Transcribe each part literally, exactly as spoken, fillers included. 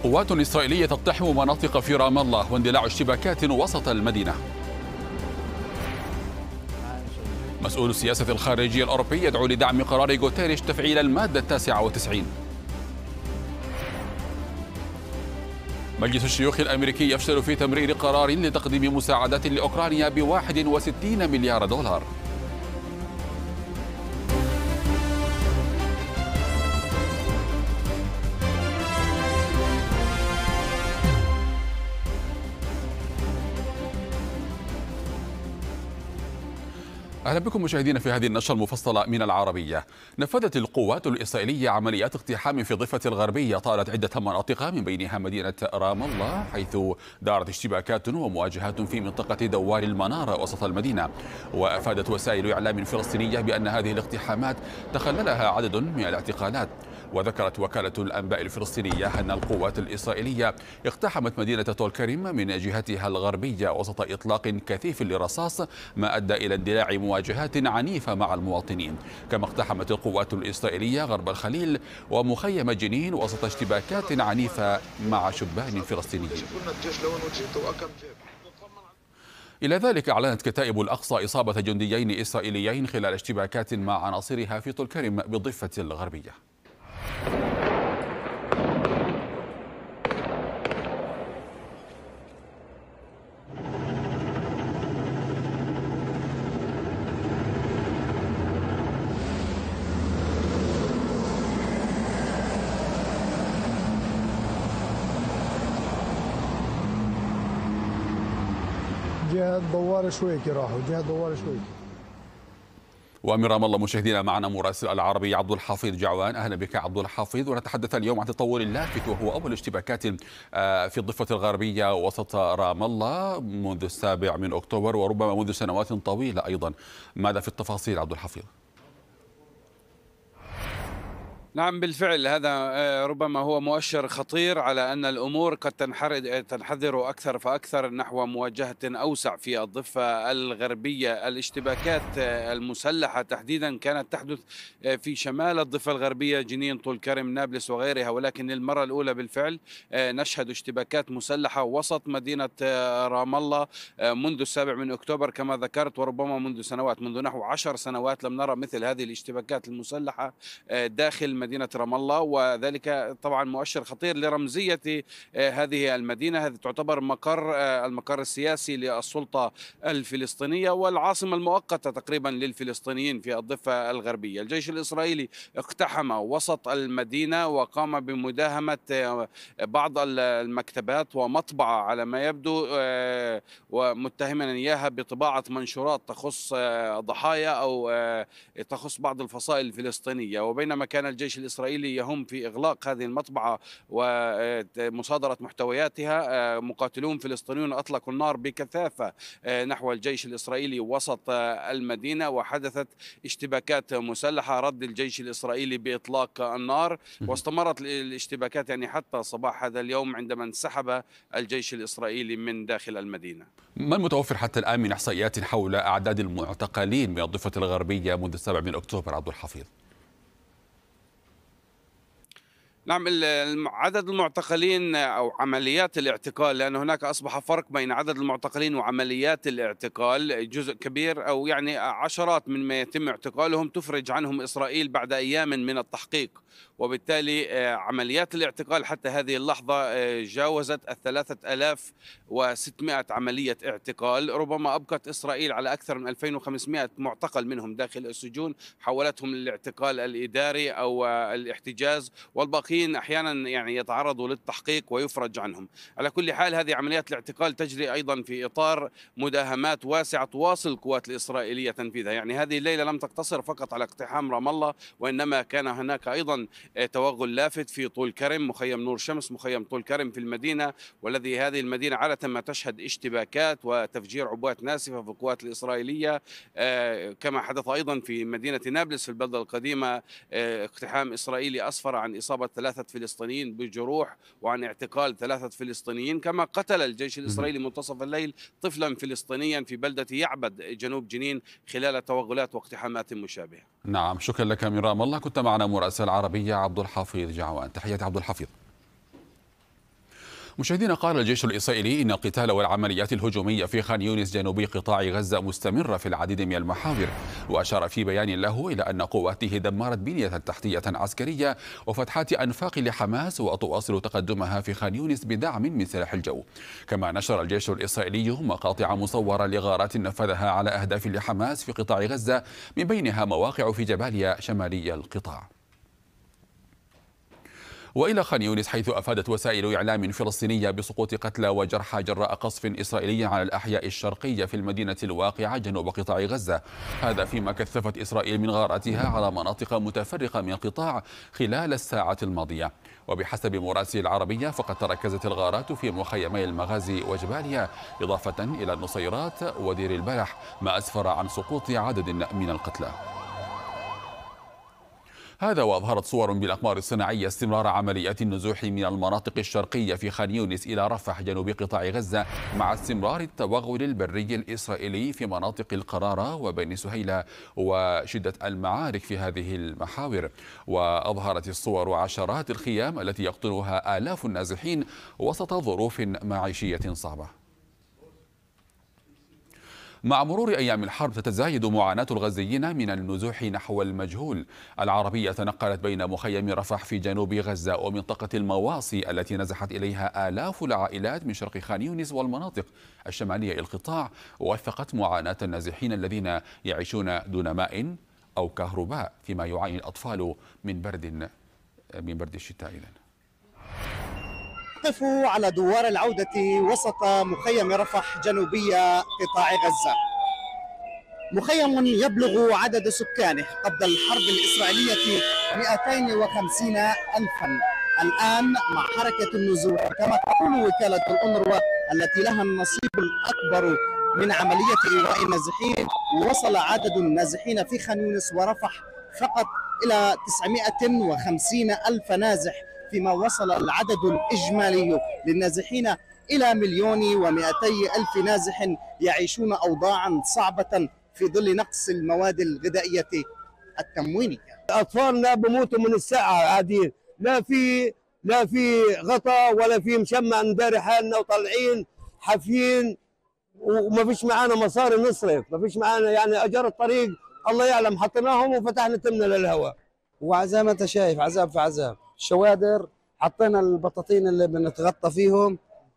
قوات إسرائيلية تقتحم مناطق في رام الله واندلاع اشتباكات وسط المدينة. مسؤول السياسة الخارجية الأوروبي يدعو لدعم قرار غوتيريش تفعيل المادة التاسعة والتسعين. مجلس الشيوخ الأمريكي يفشل في تمرير قرار لتقديم مساعدات لأوكرانيا بواحد وستين مليار دولار. أهلا بكم مشاهدينا في هذه النشرة المفصلة من العربية. نفذت القوات الإسرائيلية عمليات اقتحام في الضفة الغربية طالت عدة مناطق من بينها مدينة رام الله، حيث دارت اشتباكات ومواجهات في منطقة دوار المنارة وسط المدينة. وأفادت وسائل إعلام فلسطينية بأن هذه الاقتحامات تخللها عدد من الاعتقالات. وذكرت وكالة الأنباء الفلسطينية أن القوات الإسرائيلية اقتحمت مدينة طول كرم من جهتها الغربية وسط إطلاق كثيف للرصاص، ما أدى إلى اندلاع مواجهات عنيفة مع المواطنين. كما اقتحمت القوات الإسرائيلية غرب الخليل ومخيم جنين وسط اشتباكات عنيفة مع شبان فلسطينيين. إلى ذلك أعلنت كتائب الأقصى إصابة جنديين إسرائيليين خلال اشتباكات مع عناصرها في طول كرم بالضفة الغربية. جهة دوار شويكي راحوا جهة دوار شويكي. ومن رام الله مشاهدينا معنا مراسل العربي عبد الحفيظ جعوان. اهلا بك عبد الحفيظ، ونتحدث اليوم عن تطور لافت وهو اول اشتباكات في الضفه الغربيه وسط رام الله منذ السابع من اكتوبر وربما منذ سنوات طويله ايضا. ماذا في التفاصيل عبد الحفيظ؟ نعم بالفعل، هذا ربما هو مؤشر خطير على أن الأمور قد تنحدر أكثر فأكثر نحو مواجهة أوسع في الضفة الغربية. الاشتباكات المسلحة تحديدا كانت تحدث في شمال الضفة الغربية، جنين، طول كرم، نابلس وغيرها، ولكن للمرة الأولى بالفعل نشهد اشتباكات مسلحة وسط مدينة رام الله منذ السابع من أكتوبر كما ذكرت، وربما منذ سنوات، منذ نحو عشر سنوات لم نرى مثل هذه الاشتباكات المسلحة داخل مدينة رام الله. وذلك طبعا مؤشر خطير لرمزية هذه المدينة. هذه تعتبر مقر المقر السياسي للسلطة الفلسطينية والعاصمة المؤقتة تقريبا للفلسطينيين في الضفة الغربية. الجيش الإسرائيلي اقتحم وسط المدينة وقام بمداهمة بعض المكتبات ومطبعة على ما يبدو، ومتهما إياها بطباعة منشورات تخص ضحايا أو تخص بعض الفصائل الفلسطينية. وبينما كان الجيش الإسرائيلي يهم في إغلاق هذه المطبعة ومصادرة محتوياتها، مقاتلون فلسطينيون أطلقوا النار بكثافة نحو الجيش الإسرائيلي وسط المدينة، وحدثت اشتباكات مسلحة. رد الجيش الإسرائيلي بإطلاق النار، واستمرت الاشتباكات يعني حتى صباح هذا اليوم عندما انسحب الجيش الإسرائيلي من داخل المدينة. ما المتوفر حتى الآن من إحصائيات حول أعداد المعتقلين من الضفة الغربية منذ السابع من أكتوبر عبد الحفيظ؟ نعم، عدد المعتقلين أو عمليات الاعتقال، لأن هناك أصبح فرق بين عدد المعتقلين وعمليات الاعتقال. جزء كبير أو يعني عشرات من ما يتم اعتقالهم تفرج عنهم إسرائيل بعد أيام من التحقيق، وبالتالي عمليات الاعتقال حتى هذه اللحظة جاوزت الثلاثة آلاف وستمائة عملية اعتقال. ربما أبقت إسرائيل على أكثر من ألفين وخمسمائة معتقل منهم داخل السجون، حولتهم للاعتقال الإداري أو الاحتجاز، والباقي احيانا يعني يتعرضوا للتحقيق ويفرج عنهم. على كل حال هذه عمليات الاعتقال تجري ايضا في اطار مداهمات واسعه تواصل القوات الاسرائيليه تنفيذها. يعني هذه الليله لم تقتصر فقط على اقتحام رام الله، وانما كان هناك ايضا توغل لافت في طول كرم، مخيم نور شمس، مخيم طول كرم في المدينه، والذي هذه المدينه عاده ما تشهد اشتباكات وتفجير عبوات ناسفه في القوات الاسرائيليه، كما حدث ايضا في مدينه نابلس في البلده القديمه. اقتحام اسرائيلي اسفر عن اصابه ثلاثة فلسطينيين بجروح وعن اعتقال ثلاثة فلسطينيين. كما قتل الجيش الإسرائيلي منتصف الليل طفلا فلسطينيا في بلدة يعبد جنوب جنين خلال توغلات واقتحامات مشابهة. نعم، شكرا لك من رام الله. كنت معنا مراسل العربية عبد الحفيظ جعوان. تحياتي عبد الحفيظ. مشاهدينا، قال الجيش الإسرائيلي إن القتال والعمليات الهجومية في خان يونس جنوبي قطاع غزة مستمرة في العديد من المحاور، وأشار في بيان له إلى أن قواته دمرت بنية تحتية عسكرية وفتحات أنفاق لحماس وتواصل تقدمها في خان يونس بدعم من سلاح الجو. كما نشر الجيش الإسرائيلي مقاطع مصورة لغارات نفذها على أهداف لحماس في قطاع غزة، من بينها مواقع في جباليا شمالي القطاع. وإلى خان يونس، حيث أفادت وسائل إعلام فلسطينية بسقوط قتلى وجرحى جراء قصف إسرائيلي على الأحياء الشرقية في المدينة الواقعة جنوب قطاع غزة. هذا فيما كثفت إسرائيل من غاراتها على مناطق متفرقة من القطاع خلال الساعات الماضية. وبحسب مراسل العربية، فقد تركزت الغارات في مخيمي المغازي وجباليا، إضافة إلى النصيرات ودير البلح، ما أسفر عن سقوط عدد من القتلى. هذا وأظهرت صور بالأقمار الصناعية استمرار عمليات النزوح من المناطق الشرقية في خان يونس إلى رفح جنوب قطاع غزة، مع استمرار التوغل البري الإسرائيلي في مناطق القرارة وبني سهيلة وشدة المعارك في هذه المحاور. وأظهرت الصور عشرات الخيام التي يقطنها آلاف النازحين وسط ظروف معيشية صعبة. مع مرور أيام الحرب تتزايد معاناة الغزيين من النزوح نحو المجهول. العربية تنقلت بين مخيم رفح في جنوب غزة ومنطقة المواصي التي نزحت إليها آلاف العائلات من شرق خان يونس والمناطق الشمالية القطاع، ووثقت معاناة النازحين الذين يعيشون دون ماء أو كهرباء، فيما يعاني الأطفال من برد من برد الشتاء. إذن نقف على دوار العودة وسط مخيم رفح جنوبي قطاع غزة، مخيم يبلغ عدد سكانه قبل الحرب الإسرائيلية مئتين وخمسين ألفا. الآن مع حركة النزوح، كما تقول وكالة الأونروا التي لها النصيب الأكبر من عملية إيواء النازحين، وصل عدد النازحين في خان يونس ورفح فقط إلى تسعمئة وخمسين ألف نازح، فيما وصل العدد الإجمالي للنازحين إلى مليون ومئتي ألف نازح يعيشون أوضاعا صعبة في ظل نقص المواد الغذائية التموينية. أطفالنا بموتوا من الساعة قاعدين، لا في لا في غطاء ولا في مشمع، نداري حالنا وطالعين حافيين، وما فيش معانا مصاري نصرف، ما فيش معانا يعني أجار الطريق الله يعلم، حطيناهم وفتحنا تمنا للهواء. وزي ما أنت شايف عذاب في عذاب. الشوادر حطينا البطاطين اللي بنتغطى فيهم،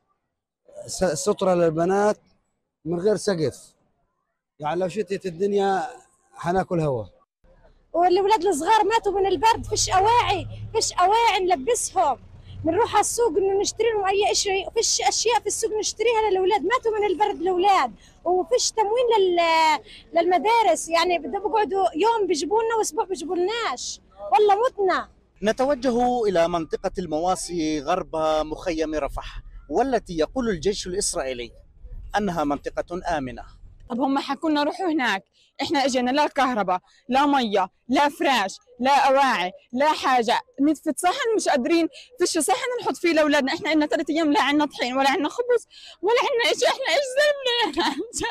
سترة للبنات من غير سقف، يعني لو شتت الدنيا حناكل هوا. والولاد الصغار ماتوا من البرد، فيش أواعي فيش أواعي نلبسهم، بنروح على السوق انه نشتري لهم اي شيء، فيش اشياء في السوق نشتريها للاولاد، ماتوا من البرد الاولاد، وفيش تموين لل للمدارس، يعني بدهم يقعدوا يوم بيجيبوا لنا واسبوع بيجيبوا لناش، والله متنا. نتوجه إلى منطقة المواصي غرب مخيم رفح، والتي يقول الجيش الإسرائيلي أنها منطقة آمنة. طب هم حكوا لنا روحوا هناك، احنا اجينا لا كهرباء لا ميه لا فراش لا اواعي لا حاجه، نتفة صحن مش قادرين، فيش صحن نحط فيه لاولادنا، احنا لنا ثلاث ايام لا عندنا طحين ولا عندنا خبز ولا عندنا شيء، احنا ايش ذنبنا؟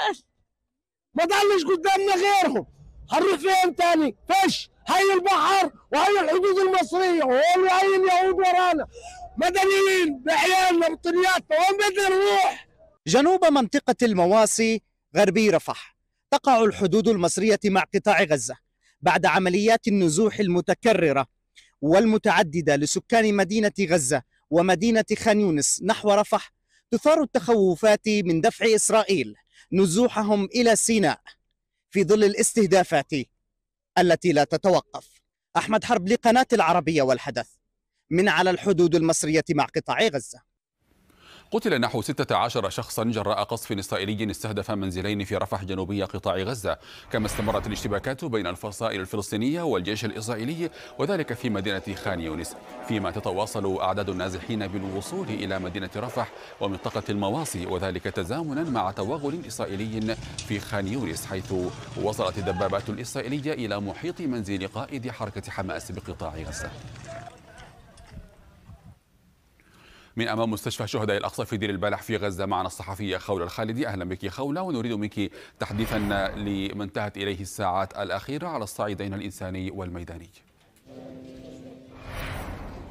ما ضلش قدامنا غيرهم، هنروح فين تاني؟ فيش، هي البحر وهي الحدود المصريه وهي اليهود ورانا، مدنيين بعيالنا بطنياتنا، وين بدنا نروح؟ جنوب منطقة المواصي غربي رفح تقع الحدود المصرية مع قطاع غزة بعد عمليات النزوح المتكررة والمتعددة لسكان مدينة غزة ومدينة خان يونس نحو رفح. تثار التخوفات من دفع إسرائيل نزوحهم إلى سيناء في ظل الاستهدافات التي لا تتوقف. أحمد حرب لقناة العربية والحدث من على الحدود المصرية مع قطاع غزة. قتل نحو ستة عشر شخصا جراء قصف إسرائيلي استهدف منزلين في رفح جنوبي قطاع غزة، كما استمرت الاشتباكات بين الفصائل الفلسطينية والجيش الإسرائيلي، وذلك في مدينة خان يونس، فيما تتواصل أعداد النازحين بالوصول إلى مدينة رفح ومنطقة المواصي، وذلك تزامنا مع توغل إسرائيلي في خان يونس، حيث وصلت الدبابات الإسرائيلية إلى محيط منزل قائد حركة حماس بقطاع غزة. من أمام مستشفى شهداء الأقصى في دير البلح في غزة معنا الصحفية خولة الخالدي. أهلا بك خولة، ونريد منك تحديثا لما انتهت إليه الساعات الأخيرة على الصعيدين الإنساني والميداني.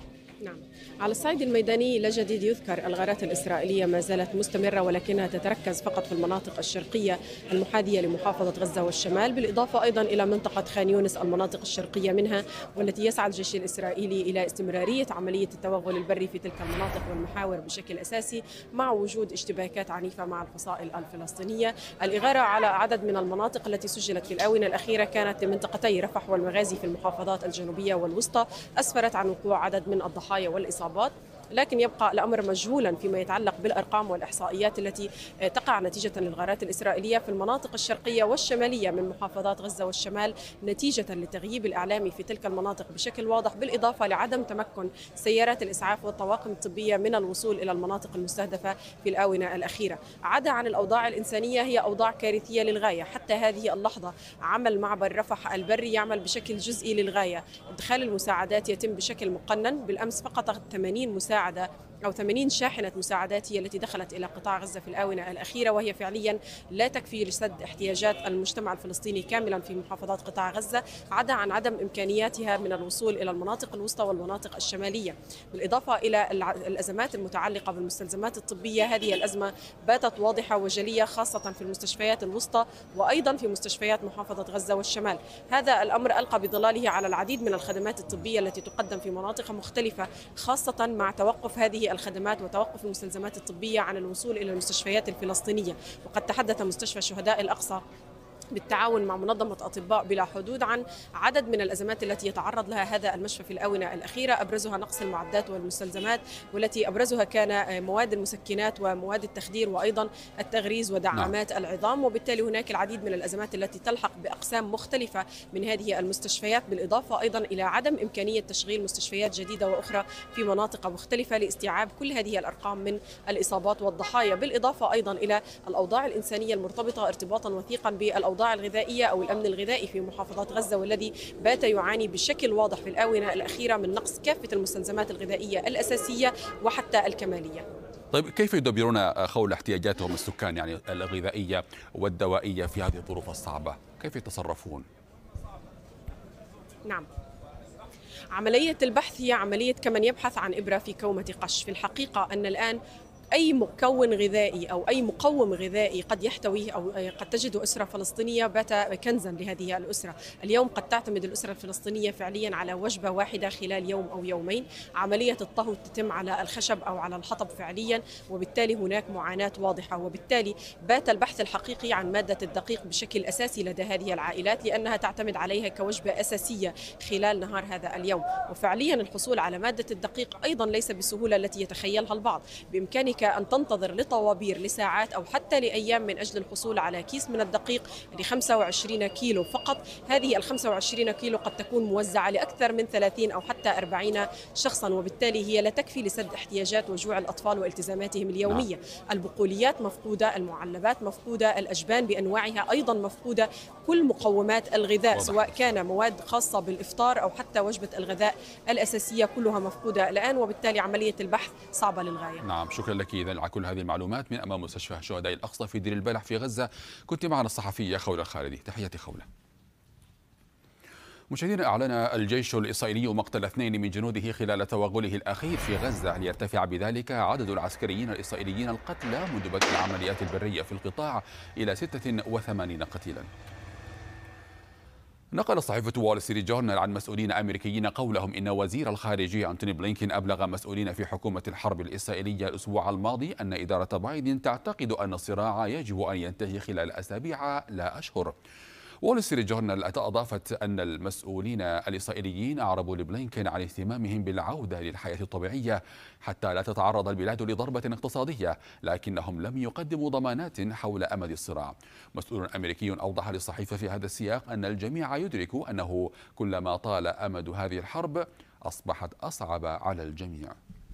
نعم. على الصعيد الميداني لا جديد يذكر. الغارات الإسرائيلية ما زالت مستمرة ولكنها تتركز فقط في المناطق الشرقية المحاذية لمحافظة غزة والشمال، بالإضافة أيضا إلى منطقة خان يونس المناطق الشرقية منها، والتي يسعى الجيش الإسرائيلي إلى استمرارية عملية التوغل البري في تلك المناطق والمحاور بشكل أساسي، مع وجود اشتباكات عنيفة مع الفصائل الفلسطينية. الإغارة على عدد من المناطق التي سجلت في الآونة الأخيرة كانت لمنطقتي رفح والمغازي في المحافظات الجنوبية والوسطى، أسفرت عن وقوع عدد من الضحايا والإصابات، لكن يبقى الأمر مجهولا فيما يتعلق بالأرقام والإحصائيات التي تقع نتيجة للغارات الإسرائيلية في المناطق الشرقية والشمالية من محافظات غزة والشمال، نتيجة للتغييب الإعلامي في تلك المناطق بشكل واضح، بالإضافة لعدم تمكن سيارات الإسعاف والطواقم الطبية من الوصول إلى المناطق المستهدفة في الآونة الأخيرة. عدا عن الأوضاع الإنسانية، هي أوضاع كارثية للغاية. حتى هذه اللحظة عمل معبر رفح البري يعمل بشكل جزئي للغاية، إدخال المساعدات يتم بشكل مقنن. بالأمس فقط ثمانين مساعدة أو ثمانين شاحنة مساعدات هي التي دخلت إلى قطاع غزة في الآونة الأخيرة، وهي فعليا لا تكفي لسد احتياجات المجتمع الفلسطيني كاملا في محافظات قطاع غزة، عدا عن عدم إمكانياتها من الوصول إلى المناطق الوسطى والمناطق الشمالية. بالإضافة إلى الأزمات المتعلقة بالمستلزمات الطبية، هذه الأزمة باتت واضحة وجلية خاصة في المستشفيات الوسطى وأيضا في مستشفيات محافظة غزة والشمال. هذا الأمر ألقى بظلاله على العديد من الخدمات الطبية التي تقدم في مناطق مختلفة، خاصة مع توقف هذه الخدمات وتوقف المستلزمات الطبية عن الوصول إلى المستشفيات الفلسطينية. وقد تحدث مستشفى شهداء الأقصى بالتعاون مع منظمة أطباء بلا حدود عن عدد من الأزمات التي يتعرض لها هذا المشفى في الآونة الأخيرة، أبرزها نقص المعدات والمستلزمات، والتي أبرزها كان مواد المسكنات ومواد التخدير وأيضا التغريز ودعامات نعم. العظام. وبالتالي هناك العديد من الأزمات التي تلحق بأقسام مختلفة من هذه المستشفيات، بالإضافة أيضا إلى عدم إمكانية تشغيل مستشفيات جديدة وأخرى في مناطق مختلفة لاستيعاب كل هذه الأرقام من الإصابات والضحايا، بالإضافة أيضا إلى الأوضاع الإنسانية المرتبطة ارتباطا وثيقا بالأوضاع الأوضاع الغذائية أو الأمن الغذائي في محافظات غزة، والذي بات يعاني بشكل واضح في الآونة الأخيرة من نقص كافة المستلزمات الغذائية الأساسية وحتى الكمالية. طيب كيف يدبرون خول احتياجاتهم السكان يعني الغذائية والدوائية في هذه الظروف الصعبة؟ كيف يتصرفون؟ نعم، عملية البحث هي عملية كمن يبحث عن إبرة في كومة قش. في الحقيقة أن الآن أي مكون غذائي أو أي مقوم غذائي قد يحتويه أو قد تجد أسرة فلسطينية بات كنزا لهذه الأسرة. اليوم قد تعتمد الأسرة الفلسطينية فعليا على وجبة واحدة خلال يوم أو يومين. عملية الطهو تتم على الخشب أو على الحطب فعليا، وبالتالي هناك معاناة واضحة. وبالتالي بات البحث الحقيقي عن مادة الدقيق بشكل أساسي لدى هذه العائلات، لأنها تعتمد عليها كوجبة أساسية خلال نهار هذا اليوم. وفعليا الحصول على مادة الدقيق أيضا ليس بالسهولة التي يتخيلها البعض. بإمكانك أن تنتظر لطوابير لساعات أو حتى لأيام من أجل الحصول على كيس من الدقيق ل خمسة وعشرين كيلو فقط. هذه ال خمسة وعشرين كيلو قد تكون موزعة لأكثر من ثلاثين أو حتى أربعين شخصا، وبالتالي هي لا تكفي لسد احتياجات وجوع الأطفال والتزاماتهم اليومية. البقوليات مفقودة، المعلبات مفقودة، الأجبان بأنواعها أيضا مفقودة، كل مقومات الغذاء وضح. سواء كان مواد خاصة بالإفطار أو حتى وجبة الغذاء الأساسية كلها مفقودة الآن، وبالتالي عملية البحث صعبة للغاية. نعم، شكرا لك إذن على كل هذه المعلومات من أمام مستشفى شهداء الأقصى في دير البلح في غزة. كنت معنا الصحفية خولة الخالدي، تحياتي خولة. مشاهدينا، أعلن الجيش الإسرائيلي مقتل اثنين من جنوده خلال توغله الأخير في غزة، ليرتفع بذلك عدد العسكريين الإسرائيليين القتلى منذ بدء العمليات البرية في القطاع إلى ستة وثمانين قتيلا. نقل صحيفة وول ستريت جورنال عن مسؤولين أمريكيين قولهم إن وزير الخارجية أنتوني بلينكين أبلغ مسؤولين في حكومة الحرب الإسرائيلية الأسبوع الماضي أن إدارة بايدن تعتقد أن الصراع يجب أن ينتهي خلال أسابيع لا أشهر. وول ستريت جورنال أضافت أن المسؤولين الإسرائيليين أعربوا لبلينكين عن اهتمامهم بالعودة للحياة الطبيعية حتى لا تتعرض البلاد لضربة اقتصادية، لكنهم لم يقدموا ضمانات حول أمد الصراع. مسؤول أمريكي أوضح للصحيفة في هذا السياق أن الجميع يدرك أنه كلما طال أمد هذه الحرب أصبحت أصعب على الجميع.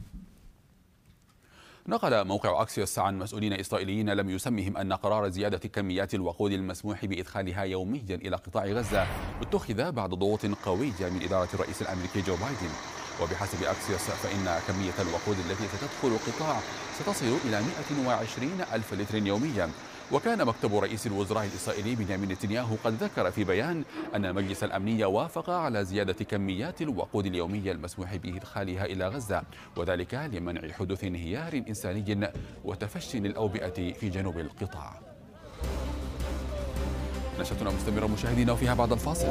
نقل موقع أكسيوس عن مسؤولين إسرائيليين لم يسمهم أن قرار زيادة كميات الوقود المسموح بإدخالها يوميا إلى قطاع غزة اتخذ بعد ضغوط قوية من إدارة الرئيس الأمريكي جو بايدن. وبحسب أكسيوس فإن كمية الوقود التي ستدخل القطاع ستصل إلى مئة وعشرين ألف لتر يوميا. وكان مكتب رئيس الوزراء الإسرائيلي بنيامين نتنياهو قد ذكر في بيان أن مجلس الأمنية وافق على زيادة كميات الوقود اليومية المسموح به إدخالها إلى غزة، وذلك لمنع حدوث انهيار إنساني وتفشي للأوبئة في جنوب القطاع. نشرتنا مستمرة مشاهدينا وفيها بعد الفاصل.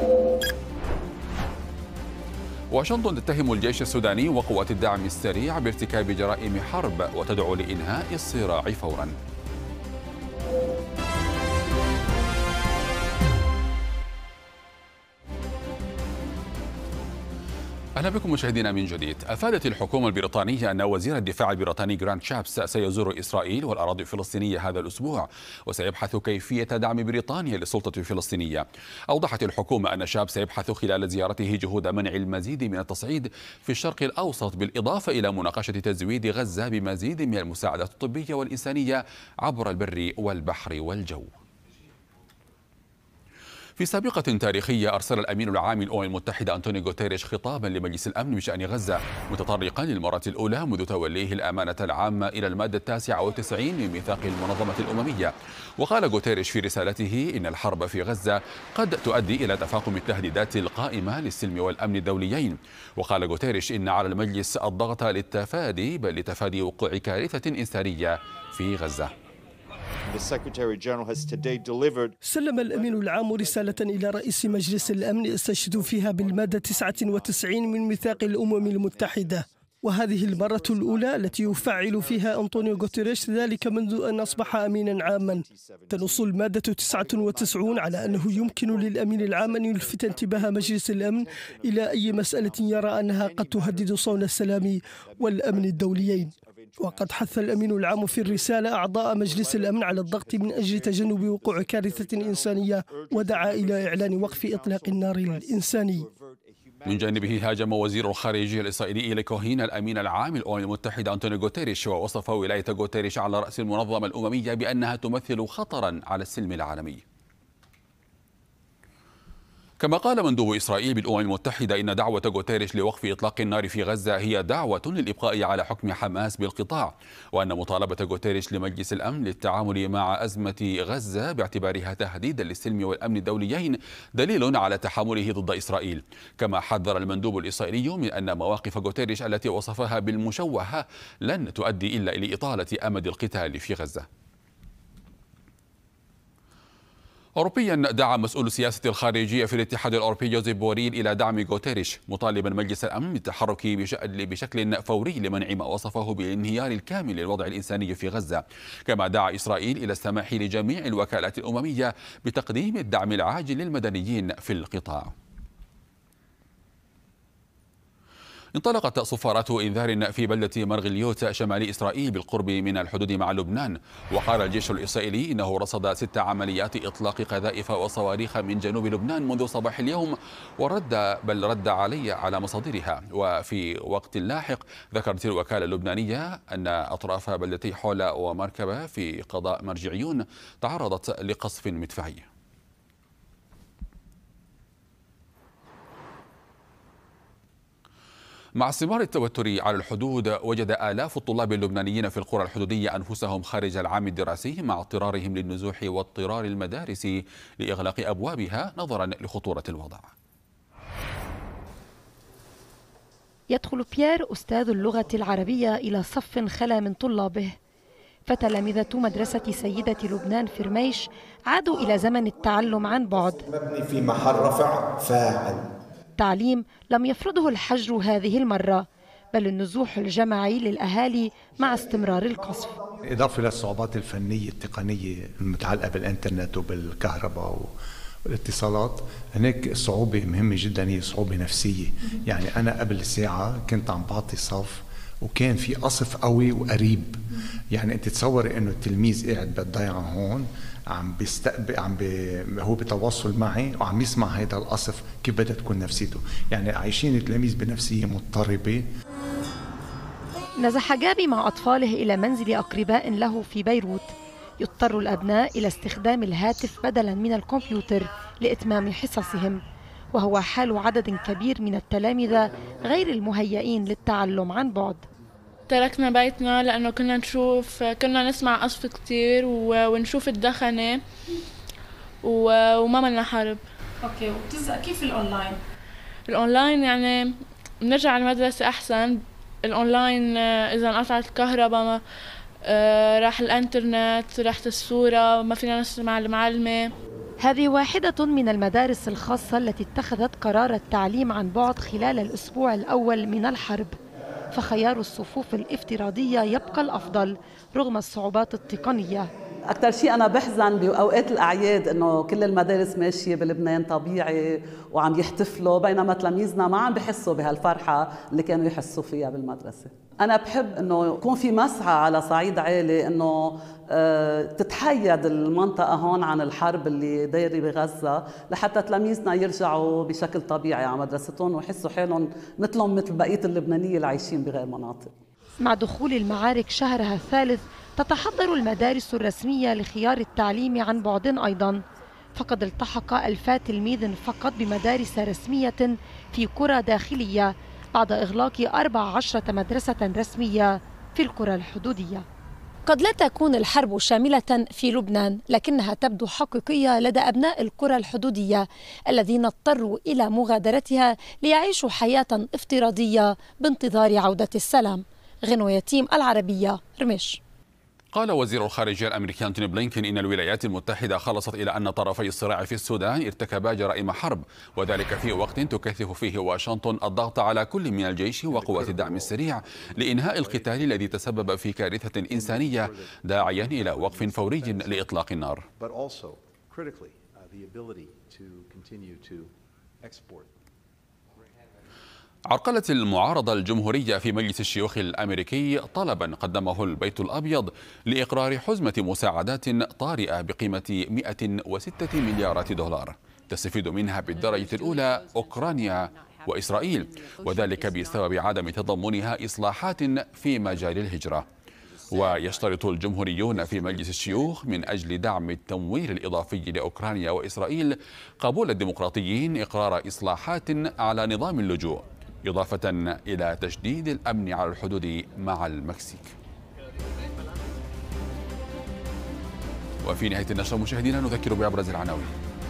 واشنطن تتهم الجيش السوداني وقوات الدعم السريع بارتكاب جرائم حرب وتدعو لإنهاء الصراع فورا. أهلا بكم مشاهدينا من جديد. أفادت الحكومة البريطانية أن وزير الدفاع البريطاني جراند شابس سيزور إسرائيل والأراضي الفلسطينية هذا الأسبوع، وسيبحث كيفية دعم بريطانيا للسلطة الفلسطينية. أوضحت الحكومة أن شابس سيبحث خلال زيارته جهود منع المزيد من التصعيد في الشرق الأوسط، بالإضافة إلى مناقشة تزويد غزة بمزيد من المساعدات الطبية والإنسانية عبر البر والبحر والجو. في سابقة تاريخية أرسل الأمين العام للأمم المتحدة أنطونيو غوتيريش خطابا لمجلس الأمن بشأن غزة، متطرقا للمرة الأولى منذ توليه الأمانة العامة إلى المادة التاسعة والتسعين من ميثاق المنظمة الأممية. وقال غوتيريش في رسالته إن الحرب في غزة قد تؤدي إلى تفاقم التهديدات القائمة للسلم والأمن الدوليين. وقال غوتيريش إن على المجلس الضغط للتفادي بل لتفادي وقوع كارثة إنسانية في غزة. سلم الأمين العام رسالة إلى رئيس مجلس الأمن استشهد فيها بالمادة تسعة وتسعين من ميثاق الأمم المتحدة، وهذه المرة الأولى التي يفعل فيها أنطونيو غوتيريش ذلك منذ أن أصبح أمينا عاما. تنص المادة تسعة وتسعين على أنه يمكن للأمين العام أن يلفت انتباه مجلس الأمن إلى أي مسألة يرى أنها قد تهدد صون السلام والأمن الدوليين. وقد حث الأمين العام في الرسالة أعضاء مجلس الأمن على الضغط من أجل تجنب وقوع كارثة إنسانية، ودعا إلى إعلان وقف إطلاق النار الإنساني. من جانبه هاجم وزير الخارجية الإسرائيلي إيلي كوهين الأمين العام للأمم المتحدة أنطونيو غوتيريش، ووصف ولاية غوتيريش على رأس المنظمة الأممية بأنها تمثل خطرا على السلم العالمي. كما قال مندوب إسرائيل بالأمم المتحدة إن دعوة غوتيريش لوقف إطلاق النار في غزة هي دعوة للإبقاء على حكم حماس بالقطاع، وأن مطالبة غوتيريش لمجلس الأمن للتعامل مع أزمة غزة باعتبارها تهديدا للسلم والأمن الدوليين دليل على تحامله ضد إسرائيل. كما حذر المندوب الإسرائيلي من أن مواقف غوتيريش التي وصفها بالمشوهة لن تؤدي إلا إلى إطالة أمد القتال في غزة. أوروبيا دعا مسؤول السياسة الخارجية في الاتحاد الأوروبي جوزيف بوريل إلى دعم غوتيريش، مطالبا مجلس الأمن بالتحرك بشكل فوري لمنع ما وصفه بالانهيار الكامل للوضع الإنساني في غزة. كما دعا إسرائيل إلى السماح لجميع الوكالات الأممية بتقديم الدعم العاجل للمدنيين في القطاع. انطلقت صفارات إنذار في بلدة مرغليوت شمال إسرائيل بالقرب من الحدود مع لبنان. وقال الجيش الإسرائيلي إنه رصد ست عمليات إطلاق قذائف وصواريخ من جنوب لبنان منذ صباح اليوم، ورد بل رد علي على مصادرها. وفي وقت لاحق ذكرت الوكالة اللبنانية أن أطراف بلدتي حولا ومركبة في قضاء مرجعيون تعرضت لقصف مدفعي. مع استمرار التوتر على الحدود، وجد آلاف الطلاب اللبنانيين في القرى الحدودية أنفسهم خارج العام الدراسي مع اضطرارهم للنزوح واضطرار المدارس لإغلاق أبوابها نظرا لخطورة الوضع. يدخل بيير أستاذ اللغة العربية إلى صف خلا من طلابه، فتلامذة مدرسة سيدة لبنان في رميش عادوا إلى زمن التعلم عن بعد. مبني في محل رفع فاعل. تعليم لم يفرضه الحجر هذه المرة، بل النزوح الجماعي للأهالي مع استمرار القصف. إضافة للصعوبات الفنية التقنية المتعلقة بالإنترنت وبالكهرباء والاتصالات، هناك صعوبة مهمة جدا هي صعوبة نفسية. يعني أنا قبل ساعة كنت عم بعطي صف وكان في قصف قوي وقريب، يعني أنت تصوري إنه التلميذ قاعد بالضيعة هون عم بيستقبل عم بي هو بتواصل معي وعم يسمع هذا القصف، كيف بدها تكون نفسيته؟ يعني عايشين التلاميذ بنفسية مضطربة. نزح جابي مع أطفاله إلى منزل أقرباء له في بيروت. يضطر الأبناء إلى استخدام الهاتف بدلا من الكمبيوتر لإتمام حصصهم، وهو حال عدد كبير من التلامذة غير المهيئين للتعلم عن بعد. تركنا بيتنا لأنه كنا نشوف كنا نسمع قصف كتير ونشوف الدخنة وما ملنا حرب. اوكي، وبتزهق كيف الاونلاين؟ الاونلاين يعني بنرجع على المدرسة أحسن. الاونلاين إذا انقطعت الكهرباء راح الانترنت، راحت الصورة، ما فينا نسمع المعلمة. هذه واحدة من المدارس الخاصة التي اتخذت قرار التعليم عن بعد خلال الأسبوع الأول من الحرب، فخيار الصفوف الافتراضية يبقى الأفضل رغم الصعوبات التقنية. أكثر شيء أنا بحزن بأوقات الأعياد إنه كل المدارس ماشية بلبنان طبيعي وعم يحتفلوا، بينما تلاميذنا ما عم بحسوا بهالفرحة اللي كانوا يحسوا فيها بالمدرسة. أنا بحب إنه يكون في مسعى على صعيد عالي إنه تتحيد المنطقة هون عن الحرب اللي دايرة بغزة، لحتى تلاميذنا يرجعوا بشكل طبيعي على مدرستهم ويحسوا حالهم مثلهم مثل بقية اللبنانية اللي عايشين بغير مناطق. مع دخول المعارك شهرها الثالث تتحضر المدارس الرسمية لخيار التعليم عن بعد أيضا، فقد التحق ألفات تلميذ فقط بمدارس رسمية في قرى داخلية بعد إغلاق أربع عشرة مدرسة رسمية في القرى الحدودية. قد لا تكون الحرب شاملة في لبنان، لكنها تبدو حقيقية لدى أبناء القرى الحدودية الذين اضطروا إلى مغادرتها ليعيشوا حياة افتراضية بانتظار عودة السلام. غنوة يتيم، العربية، رمش. قال وزير الخارجية الأمريكي أنتوني بلينكين إن الولايات المتحدة خلصت إلى أن طرفي الصراع في السودان ارتكبا جرائم حرب، وذلك في وقت تكثف فيه واشنطن الضغط على كل من الجيش وقوات الدعم السريع لإنهاء القتال الذي تسبب في كارثة إنسانية، داعيا إلى وقف فوري لإطلاق النار. عرقلت المعارضة الجمهورية في مجلس الشيوخ الأمريكي طلبا قدمه البيت الأبيض لإقرار حزمة مساعدات طارئة بقيمة مئة وستة مليارات دولار تستفيد منها بالدرجة الأولى أوكرانيا وإسرائيل، وذلك بسبب عدم تضمنها إصلاحات في مجال الهجرة. ويشترط الجمهوريون في مجلس الشيوخ من أجل دعم التمويل الإضافي لأوكرانيا وإسرائيل قبول الديمقراطيين إقرار إصلاحات على نظام اللجوء، إضافة إلى تشديد الأمن على الحدود مع المكسيك. وفي نهاية النشرة مشاهدينا نذكر بأبرز العناوين.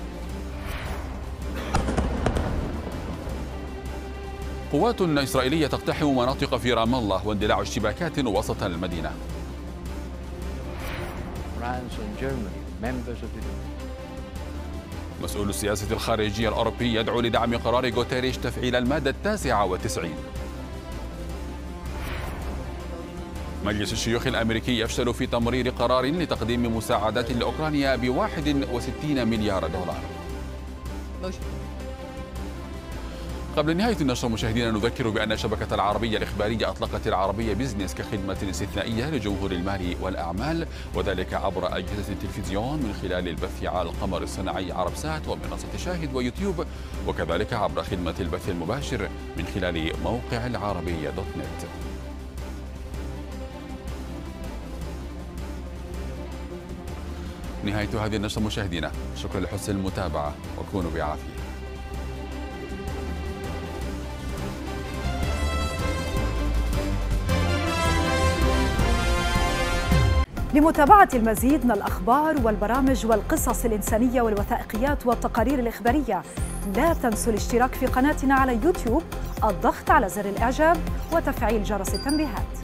قوات إسرائيلية تقتحم مناطق في رام الله واندلاع اشتباكات وسط المدينة. مسؤول السياسة الخارجية الأوروبي يدعو لدعم قرار غوتيريش تفعيل المادة التاسعة والتسعين. مجلس الشيوخ الأمريكي يفشل في تمرير قرار لتقديم مساعدات لأوكرانيا بواحد وستين مليار دولار. قبل نهاية النشرة مشاهدينا نذكر بأن شبكة العربية الإخبارية أطلقت العربية بيزنس كخدمة استثنائية لجمهور المال والأعمال، وذلك عبر أجهزة التلفزيون من خلال البث على القمر الصناعي عربسات ومنصة شاهد ويوتيوب، وكذلك عبر خدمة البث المباشر من خلال موقع العربية دوت نت. نهاية هذه النشرة مشاهدينا، شكرا لحسن المتابعة وكونوا بعافية. لمتابعة المزيد من الأخبار والبرامج والقصص الإنسانية والوثائقيات والتقارير الإخبارية لا تنسوا الاشتراك في قناتنا على يوتيوب، الضغط على زر الإعجاب وتفعيل جرس التنبيهات.